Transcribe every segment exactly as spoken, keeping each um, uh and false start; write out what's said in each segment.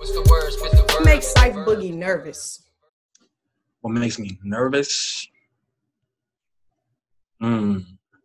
What's the words? What's the What verb? makes Ciph Boogie nervous? What makes me nervous? Hmm.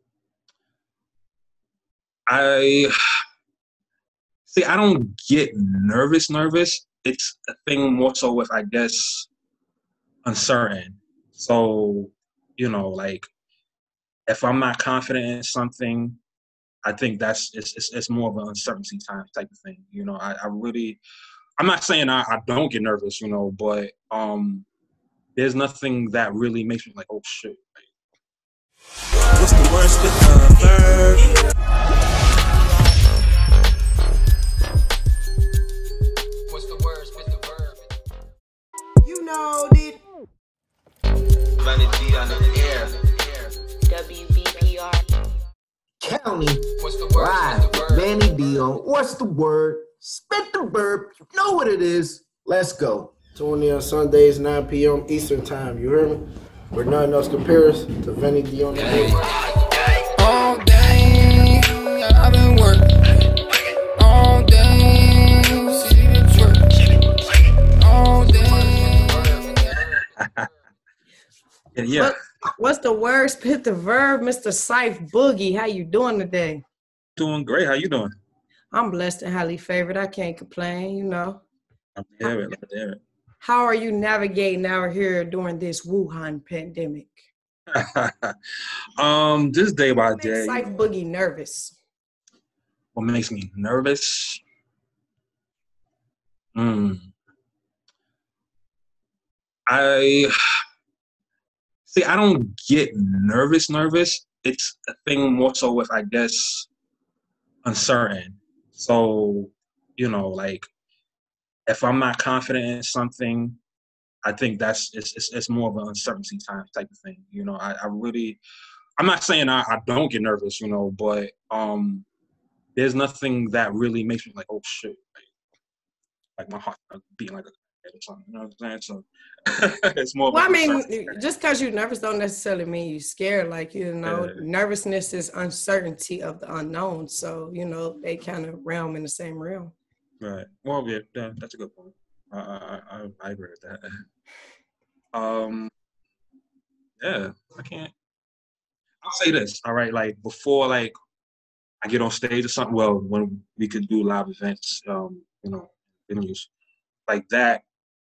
I see. I don't get nervous. Nervous. It's a thing more so with, I guess, uncertain. So, you know, like if I'm not confident in something, I think that's it's it's, it's more of an uncertainty time type of thing. You know, I, I really, I'm not saying I, I don't get nervous, you know, but um, there's nothing that really makes me like, oh shit. What's the worst with the verb? What's the words? What's the verb? You know it. Vannyd On The Air. W B P R. County What's the words? live What's the with verb? Vannyd D on What's the Word? Spit the verb. You know what it is. Let's go. Tune on Sundays, nine P M Eastern Time. You hear me? Where nothing else compares to Vannyd D on The Air. All day, I've been working. All day, see the twerk. All day. Yeah, yeah. What, what's the word? Spit the verb, Mister Ciph Boogie. How you doing today? Doing great. How you doing? I'm blessed and highly favored. I can't complain, you know. I'm there. I'm there. How are you navigating out here during this Wuhan pandemic? um, just day by What makes day. Ciph Boogie nervous? What makes me nervous? Hmm. I see. I don't get nervous. Nervous. It's a thing more so with, I guess, uncertain. So, you know, like if I'm not confident in something, I think that's it's it's, it's more of an uncertainty time type of thing. You know, I, I really, I'm not saying I, I don't get nervous, you know, but um, there's nothing that really makes me like, oh shit, like, like my heart beating like a or something. You know what I'm saying? So it's more. Well, of I mean, uncertainty. just because you're nervous don't necessarily mean you're scared. Like, you know, Yeah. nervousness is uncertainty of the unknown. So, you know, they kind of realm in the same realm. Right. Well, yeah, yeah, that's a good point. I I I, I agree with that. Um, yeah, I can't. I'll say this. All right, like before, like I get on stage or something. Well, when we could do live events, um, you know, venues like that,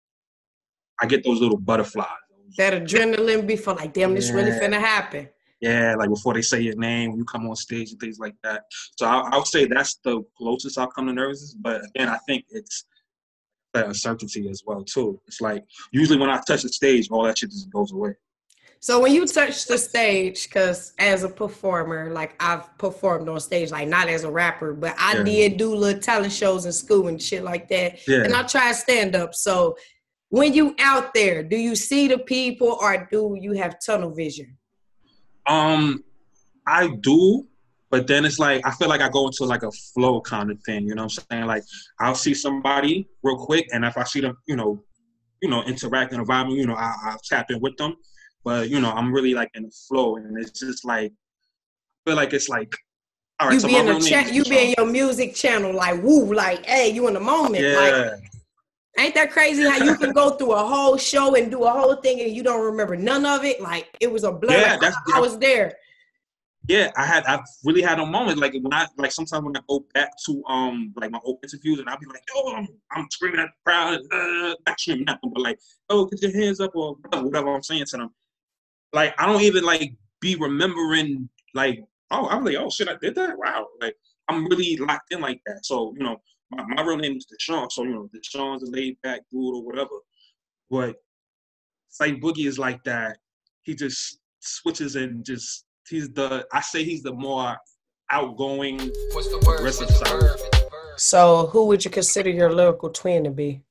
I get those little butterflies. That adrenaline before, like, damn, this really Yeah. finna happen. Yeah, like before they say your name, when you come on stage and things like that. So I, I would say that's the closest I'll come to nervousness. But again, I think it's that uncertainty as well too. It's like usually when I touch the stage, all that shit just goes away. So when you touch the stage, because as a performer, like I've performed on stage, like not as a rapper, but I Yeah. did do little talent shows in school and shit like that. Yeah. And I tried stand up. So when you out there, do you see the people or do you have tunnel vision? Um, I do, but then it's like I feel like I go into like a flow kind of thing. You know what I'm saying? Like I'll see somebody real quick, and if I see them, you know, you know, interacting and vibing, you know, I, I'll tap in with them. But you know, I'm really like in the flow, and it's just like I feel like it's like all right. You so be my in a real name chat, is you be in Sean. your music channel, like woo, like hey, you in the moment. Yeah. Like, ain't that crazy how you can go through a whole show and do a whole thing and you don't remember none of it? Like it was a blur. Yeah, like, that's- I, I was there. Yeah, I had I really had a moment like when I like sometimes when I go back to um like my old interviews and I'll be like, yo, I'm, I'm screaming at the crowd, uh, not screaming at them, but like, oh, put your hands up or whatever I'm saying to them. Like I don't even like be remembering like, oh, I'm like, oh shit, I did that. Wow, like I'm really locked in like that. So you know, my, my real name is Deshaun, so you know, Deshaun's a laid back dude or whatever. But Ciph Boogie is like that. He just switches and just. He's the, I say he's the more outgoing, What's the word? aggressive What's the side. verb? So who would you consider your lyrical twin to be?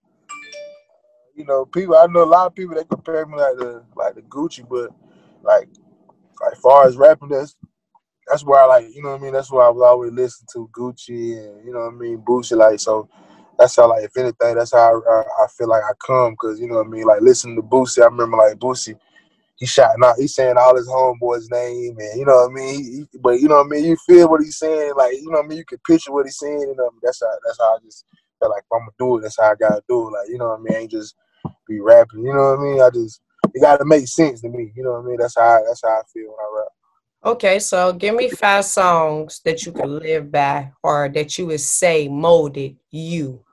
You know, people. I know a lot of people that compare me like the like the Gucci, but like like far as rapping, that's that's where I like. You know what I mean? That's why I was always listening to Gucci and you know what I mean, Boosie. Like so, that's how like if anything, that's how I, I, I feel like I come because you know what I mean. Like listening to Boosie, I remember like Boosie. He shouting out, he's saying all his homeboys' name, and you know what I mean. He, he, but you know what I mean. You feel what he's saying, like you know what I mean. You can picture what he's saying, and um, that's how that's how I just feel like if I'm gonna do it, that's how I gotta do it. Like, you know what I mean? I ain't just be rapping. You know what I mean? I just it gotta make sense to me. You know what I mean? That's how I, that's how I feel when I rap. Okay, so give me five songs that you can live by or that you would say molded you.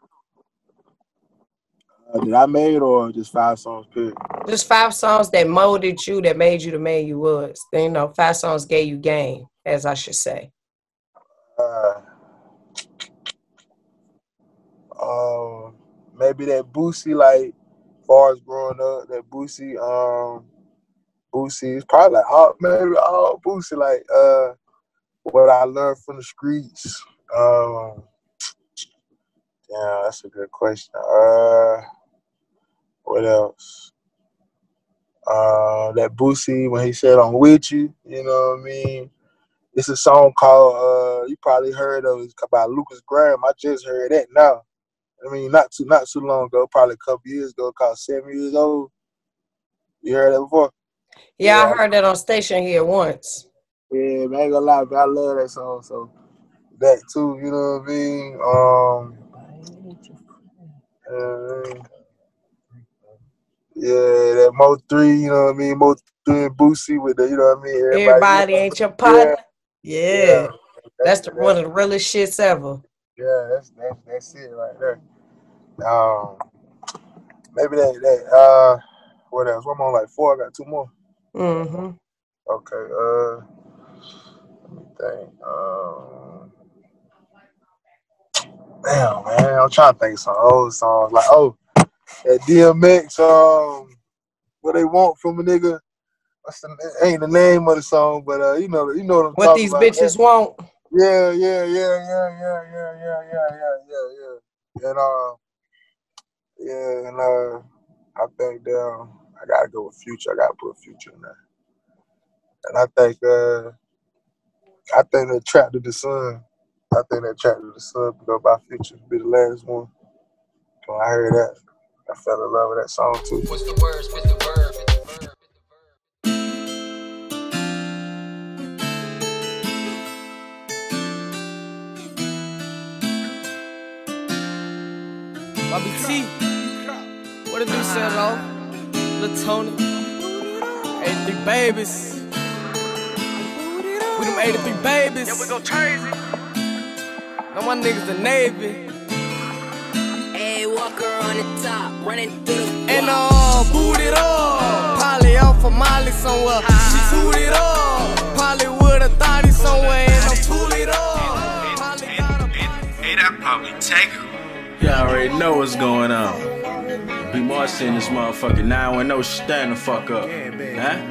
Uh, that I made or just five songs, period? Just five songs that molded you, that made you the man you was. Then, you know, five songs gave you game, as I should say. Uh, um, maybe that Boosie, like, as far as growing up, that Boosie, um, Boosie is probably like, oh, maybe all Boosie, like, uh, what I learned from the streets. Um, yeah, that's a good question. Uh, what else? Uh, that Boosie, when he said I'm with you, you know what I mean? It's a song called, uh, you probably heard of it, about Lucas Graham. I just heard that now. I mean, not too not too long ago, probably a couple years ago, called Seven Years Old. You heard that before? Yeah, Yeah, I heard that on station here once. Yeah, man, I ain't gonna lie, man, I love that song. So that too, you know what I mean? Um, uh, yeah, that Mo three, you know what I mean? Mo three and Boosie with the, you know what I mean? Everybody, Everybody you know, ain't your partner. yeah, Yeah, yeah. that's the, one of the realest shits ever. Yeah, that's that's that's it right there. Um, maybe that that uh, what else? One more, like four. I got two more. Mm-hmm. Okay. Uh, let me think. Um, damn, man, I'm trying to think of some old songs. Like, oh, that D M X. Um, what they want from a nigga? What's the ain't the name of the song, but uh, you know, you know what I'm What talking these about. bitches want. Yeah, yeah, yeah, yeah, yeah, yeah, yeah, yeah, yeah, yeah, yeah. And uh, yeah, and uh, I think um, I gotta go with Future. I gotta put Future in there. And I think uh, I think that Trapped to the Sun. I think that Trapped to the Sun go by Future be the last one. When I heard that, I fell in love with that song too. What's the word? Spit the verb. Spit the verb. Bobby T, what did you say, though? Lil Tony, eighty-three babies. We them eighty-three babies. Yeah, we go crazy. Now my niggas the Navy. Hey, Walker on the top, running through the and uh, boot it up. Probably off for Molly somewhere. She toot it up. Probably with a thotty somewhere, and I'm tool it up. Probably got a Hey, that probably take her. Y'all already know what's going on. B Marcy in this motherfucker nine one oh, stand the fuck up. Huh?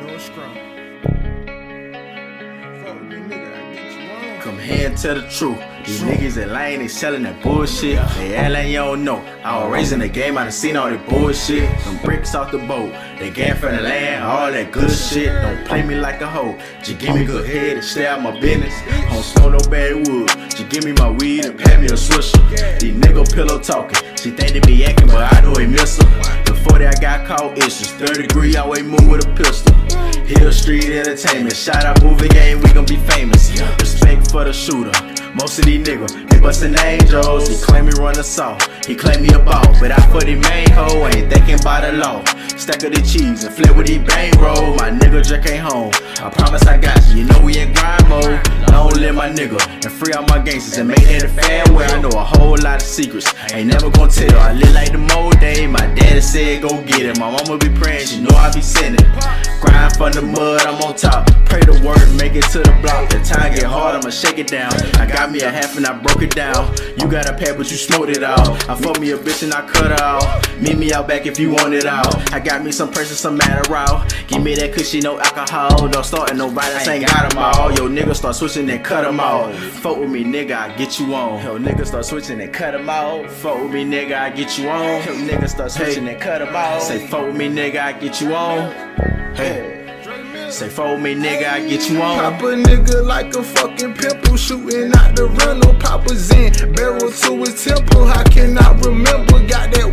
Come here and tell the truth. These niggas that lying, they selling that bullshit. They act like you don't know. I was raising the game, I done seen all that bullshit. Them bricks off the boat, they gang from the land, all that good shit. Don't play me like a hoe, just give me good head and stay out my business. Don't smoke no bad wood, just give me my weed and pat me a swisher. These nigga pillow talking, she think they be acting, but I know they miss her. Before that got caught issues, third degree, I always move with a pistol. Hill Street Entertainment, shout out movie game, we gon' be famous. Respect for the shooter. Most of these niggas, they bustin' angels. He claim me run us off, he claim me a ball, but I for the main hoe, ain't thinking about the law. Stack of the cheese and flip with the bang roll. My nigga just came home, I promise I got you. You know we in grind mode. Long live my nigga and free all my gangsters and make that a fair way. I know a whole lot of secrets, ain't never gon' tell. I live like the mold day. My daddy said go get it. My mama be praying, she know I be sending. Grind from the mud, I'm on top. Pray the word, make it to the block. The time get hard, I'ma shake it down. I got me a half and I broke it down. You got a pad but you smoked it all. I fuck me a bitch and I cut her off. Meet me out back if you want it all. I got me some person, some Adderall. Give me that cushy, no alcohol. Don't start no violence, ain't got them all. Yo nigga start switching and cut them off. Fuck with me nigga, I get you on. Yo nigga start switching and cut them off. Fuck with me nigga, I get you on. Yo nigga start switching and cut them off. Say fuck with me nigga, I get you on. Hey. Say for me, nigga, I get you on. Pop a nigga like a fucking pimple, shooting out the rental. Papa's in barrel to his temple. How can I remember? Got that white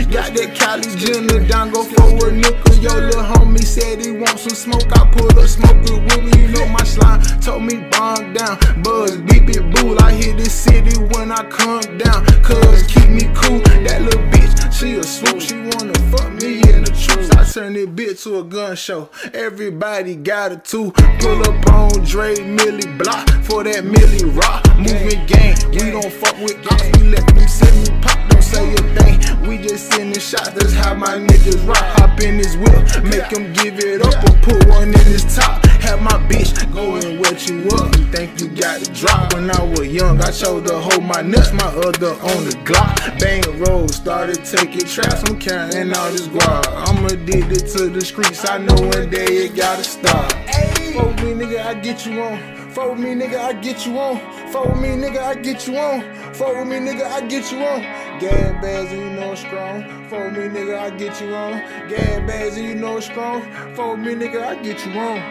Got that Cali Jenner down, go for a nickel. Yo, little homie said he want some smoke. I pulled up smoking with me. You know my slime told me bomb down. Buzz, beep it, boo. I hit this city when I come down. Cuz keep me cool. That little bitch, she a swoop. She wanna fuck me in the troops. I turn this bitch to a gun show. Everybody got it too. Pull up on Dre, Millie Block for that Millie Rock. Moving gang, we don't fuck with ops. We let them sit me pop, don't say a thing. We just send the shots, that's how my niggas rock. Hop in his whip, make him give it up or put one in his top. Have my bitch go and wet you up. You think you got the drop? When I was young, I chose to hold my nuts, my other on the Glock. Bang roll, started taking traps, I'm carrying all this guap. I'm addicted to the streets, I know one day it gotta stop. Fuck with me, nigga, I get you on. Fuck with me, nigga, I get you on. Fuck with me, nigga, I get you on. Fuck with me, nigga, I get you on. Gas bags and you know it's strong. Fuck with me, nigga, I get you on. Gas bags and you know it's strong. Fuck with me, nigga, I get you on.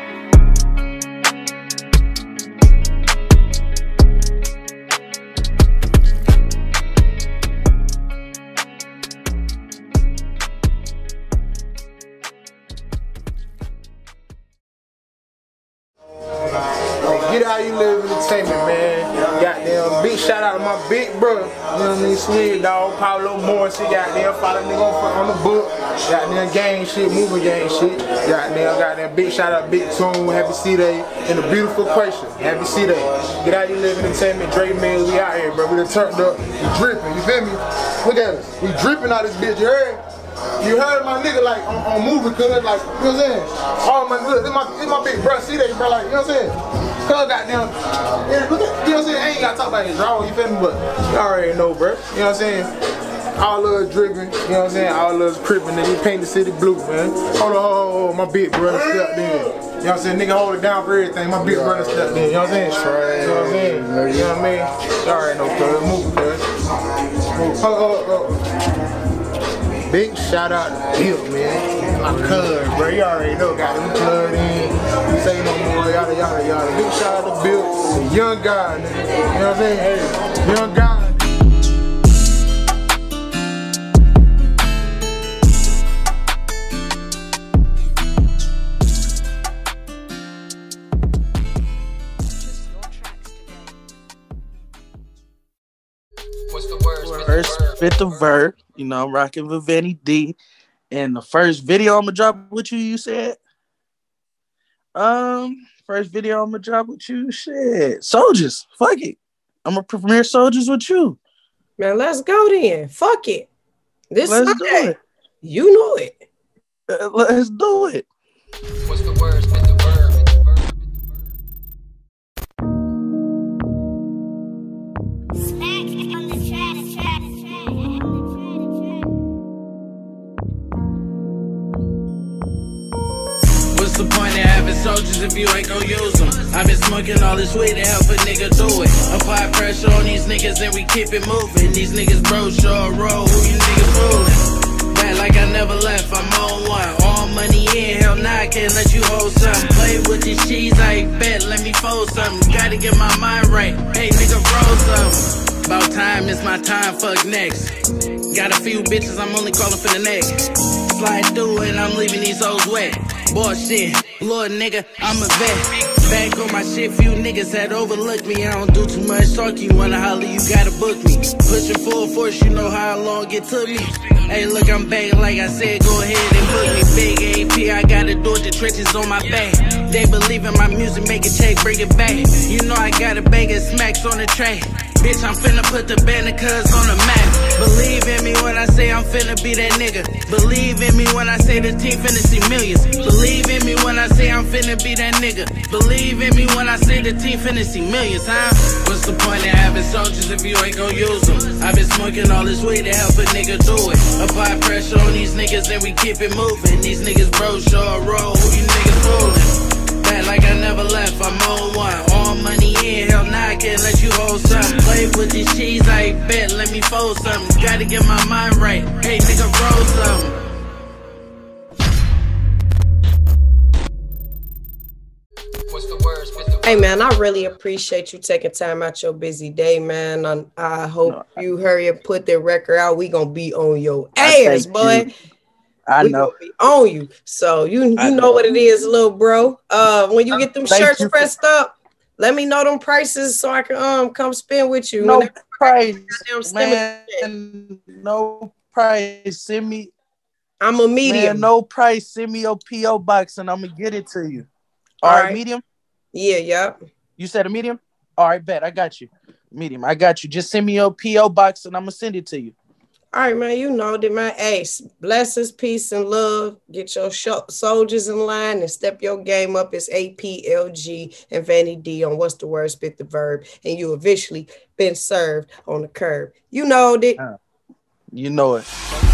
Get How You Live Entertainment, man. Goddamn, big shout out to my big brother. You know what I mean? Swig dog, Paulo Morris. He goddamn follow nigga on, on the book. Goddamn gang shit, moving gang shit. Goddamn, goddamn, big shout out, Big Tune. Happy C Day and the beautiful question. Happy C Day. Get How You Live Entertainment. Dre Millz, we out here, bro. We done turned up. We dripping. You feel me? Look at us. We dripping out this bitch. You heard? You heard my nigga like on, on movie, cuz like, you know what I'm saying? All my look, this my this my big bro, see that, bro, like, you know what I'm saying? Cuz goddamn, yeah, look at, you know what I'm saying? I ain't gotta talk about his drawing, you feel me? But you already know, bro. You know what I'm saying? All love dripping, you know what I'm saying? All love crippin', nigga. Paint the city blue, man. Hold on, hold on, hold on, my big brother stepped in. You know what I'm saying? Nigga hold it down for everything. My big brother stepped in, you know what I'm saying? You know what I'm saying? You know what I mean? You already know, cuz. Move, cuz. Move. Hold on, hold on. Big shout out to Bill, man. My cuz, bro. You already know, got him plugged in. Say no more, yada, yada, yada. Big shout out to Bill, the young guy, nigga. You know what I'm saying? Hey, young guy. What's the word? First, spit the verb. You know, I'm rocking with VANNYD. And the first video I'm gonna drop with you, you said? Um, first video I'm gonna drop with you, shit. Soldiers, fuck it. I'm gonna premiere Soldiers with you. Man, let's go then. Fuck it. This Let's Sunday. do it. You know it. Uh, let's do it. What's the word? Spit the verb. What's the point of having soldiers if you ain't gon' use them? I've been smoking all this weed to help a nigga do it. Apply pressure on these niggas and we keep it moving. These niggas bro, sure roll, who you niggas fooling? Bad like I never left, I'm on one. All money in, hell nah, I can't let you hold something. Play with these cheese, I ain't bet, let me fold something. Gotta get my mind right, hey nigga roll something. About time, it's my time, fuck next. Got a few bitches, I'm only calling for the next. Slide through and I'm leaving these hoes wet. Bullshit, Lord nigga, I'm a vet. Back on my shit, few niggas had overlooked me. I don't do too much talking, wanna holler, you gotta book me. Pushing full force, you know how long it took me. Hey look, I'm back like I said, go ahead and book me. Big A P, I got the Georgia trenches on my back. They believe in my music, make a check, bring it back. You know I got a bag of smacks on the tray. Bitch, I'm finna put the Bannicas on the map. Believe in me when I say I'm finna be that nigga. Believe in me when I say the team finna see millions. Believe in me when I say I'm finna be that nigga. Believe in me when I say the team finna see millions, huh? What's the point of having soldiers if you ain't gon' use them? I've been smoking all this weed to help a nigga do it. Apply pressure on these niggas and we keep it moving. These niggas bro, sure roll, who you niggas fooling? Bad like I never left, I'm on one. All money in, hell nah, I can't let you hold something. Play with this cheese, I ain't bet, let me fold something. Gotta get my mind right, hey nigga roll something. What's the word? Spit the Hey, man, I really appreciate you taking time out your busy day, man. I, I hope no, you hurry and put that record out. We gonna be on your ass, boy. You. I we know. Gonna be on you. So you you know, know what it is, little bro. Uh, when you get them Thank shirts you. pressed up, let me know them prices so I can um come spend with you. No price, man. No price. Send me. I'm a medium. Man, no price. Send me your P O box and I'm gonna get it to you. All, All right, right, medium. Yeah, yep. You said a medium? All right, bet. I got you. Medium. I got you. Just send me your P O box and I'm gonna send it to you. All right, man. You know that, man. Ace, blessings, peace, and love. Get your soldiers in line and step your game up. It's A P L G and Vanny D on What's the Word, Spit the Verb, and you officially been served on the curb. You know that. You know it.